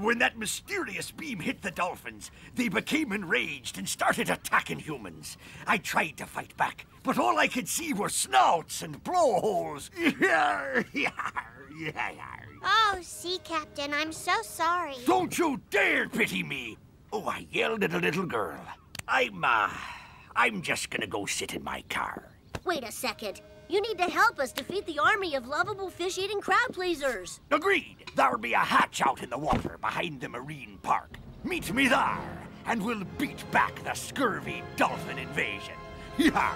When that mysterious beam hit the dolphins, they became enraged and started attacking humans. I tried to fight back, but all I could see were snouts and blowholes. Oh, Sea Captain, I'm so sorry. Don't you dare pity me! Oh, I yelled at a little girl. I'm just gonna go sit in my car. Wait a second. You need to help us defeat the army of lovable fish-eating crowd pleasers. Agreed. There'll be a hatch out in the water behind the marine park. Meet me there, and we'll beat back the scurvy dolphin invasion. Yar!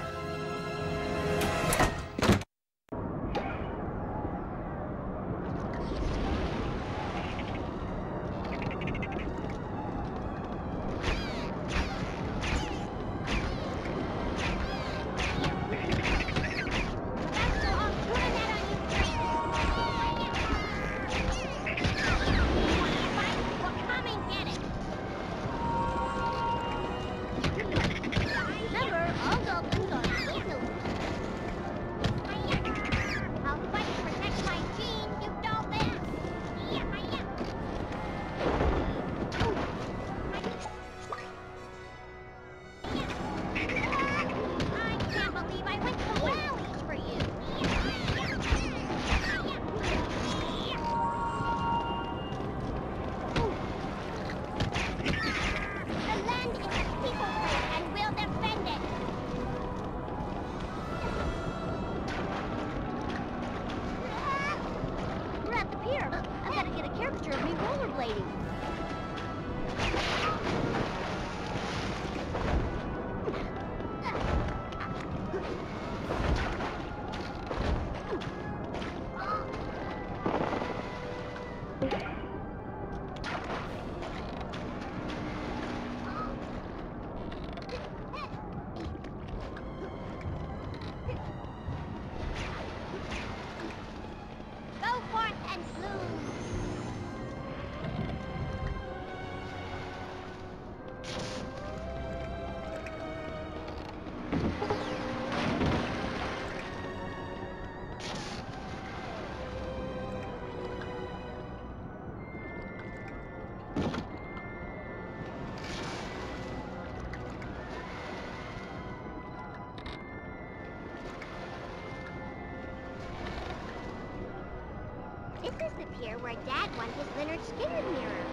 This is the pier where Dad won his Leonard Skinner mirror.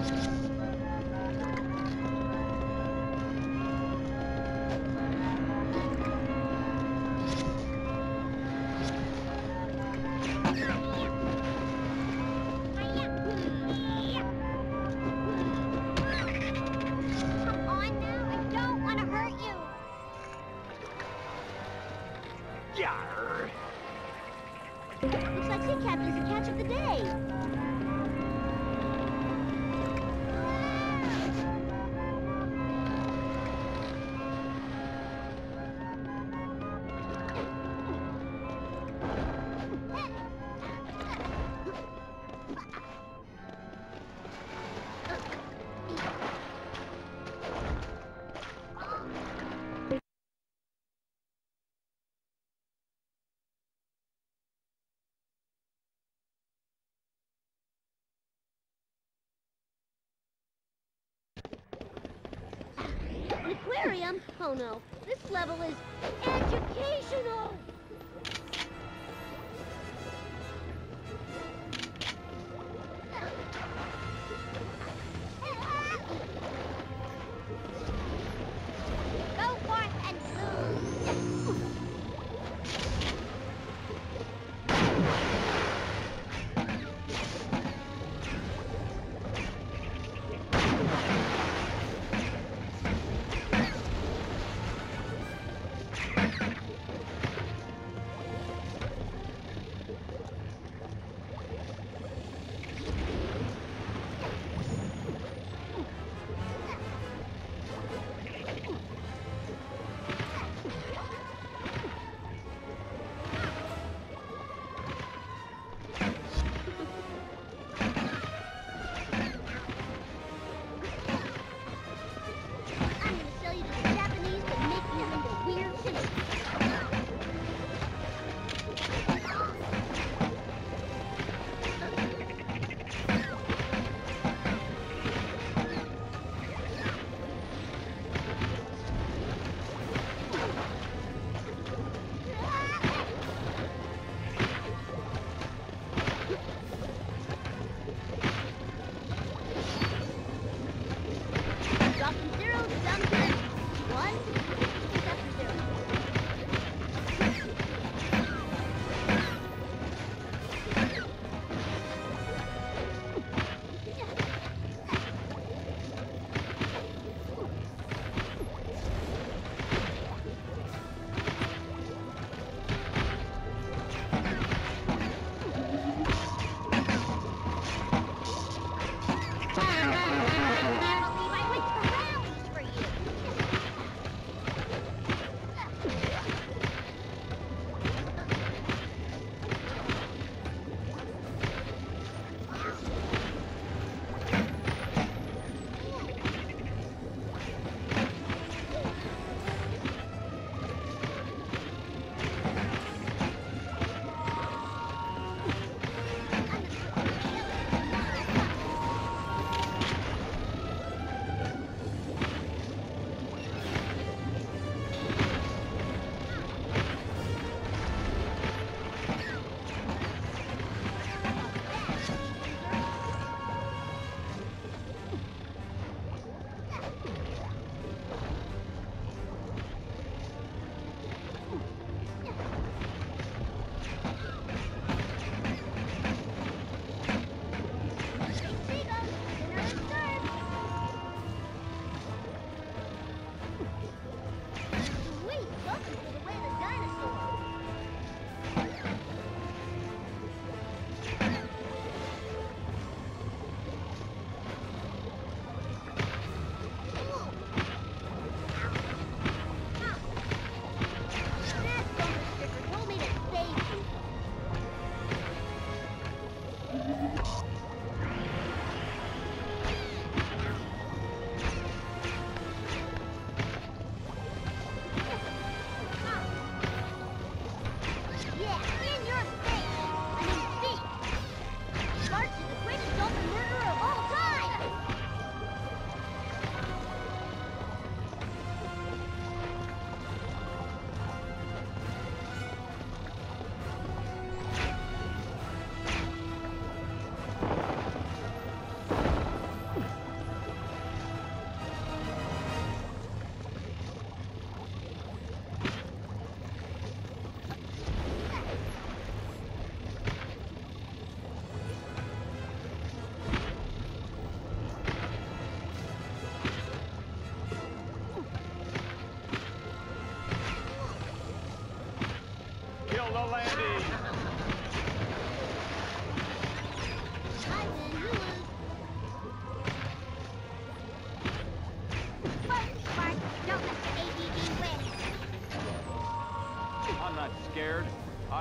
Come on now, I don't want to hurt you. Yarr! Looks like Sidcap is the catch of the day. An aquarium? Oh no, this level is educational! Go forth and lose.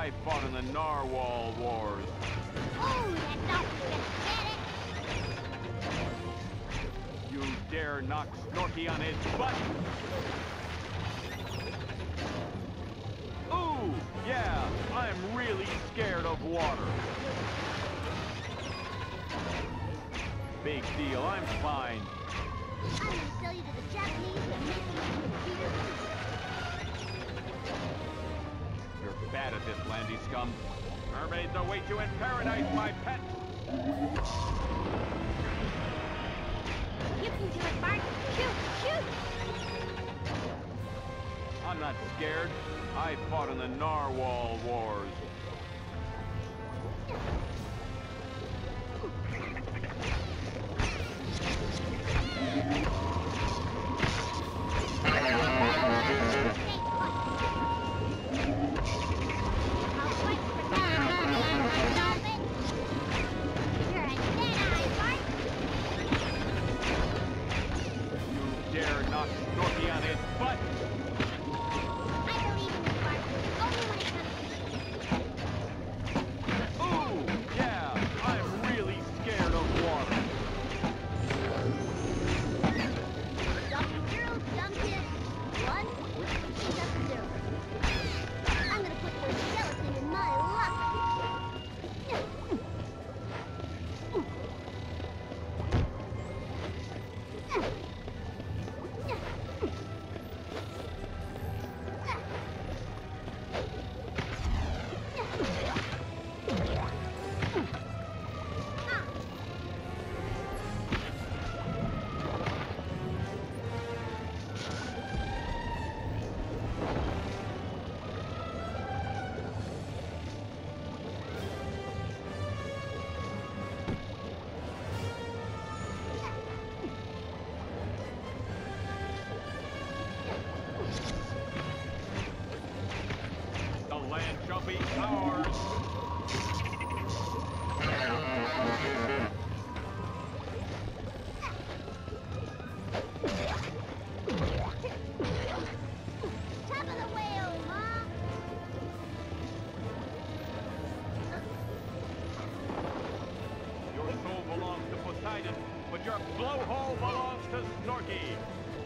I fought in the Narwhal Wars. Oh, that dolphin's gonna get it! You dare knock Snorky on his butt? Ooh, yeah, I'm really scared of water. Big deal, I'm fine. I'm gonna sell you to the Japanese and make them into computers. You're bad at this, Landy Scum. Mermaids await you in paradise, my pet. You can do it, Bart. Shoot, shoot! I'm not scared. I fought in the Narwhal Wars. You dare knock Snorky on his butt? Ooh, yeah, I'm really scared of water. The land shall be ours. Top of the whale, Mom! Your soul belongs to Poseidon, but your blowhole belongs to Snorky.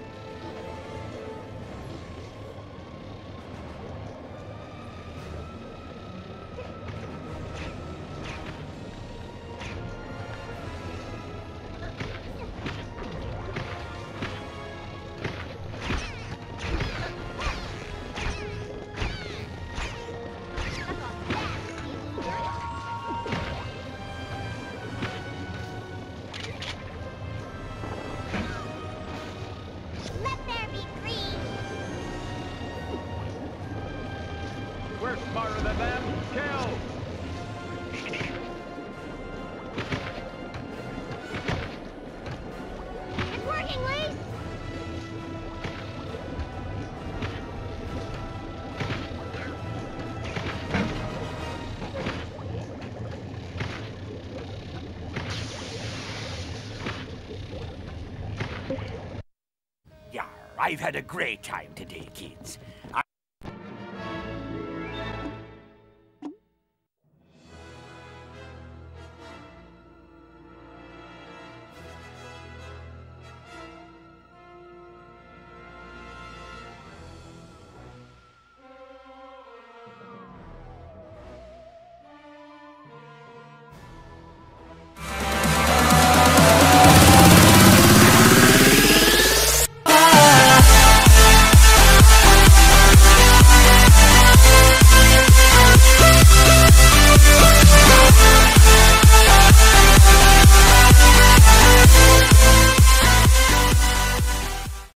Let there be green! We're smarter than them. Kill! It's working, Lise! Yar, I've had a great time today, kids.